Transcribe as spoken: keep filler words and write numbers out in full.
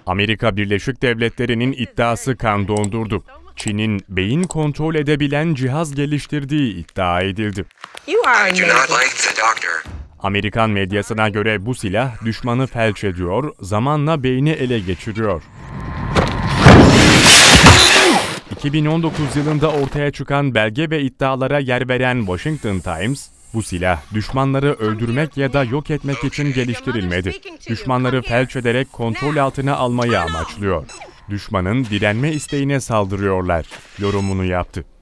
Amerika Birleşik Devletleri'nin iddiası kan dondurdu. Çin'in beyin kontrol edebilen cihaz geliştirdiği iddia edildi. Amerikan medyasına göre bu silah düşmanı felç ediyor, zamanla beyni ele geçiriyor. iki bin on dokuz yılında ortaya çıkan belge ve iddialara yer veren Washington Times, bu silah düşmanları öldürmek ya da yok etmek için geliştirilmedi. Düşmanları felç ederek kontrol altına almayı amaçlıyor. Düşmanın direnme isteğine saldırıyorlar, yorumunu yaptı.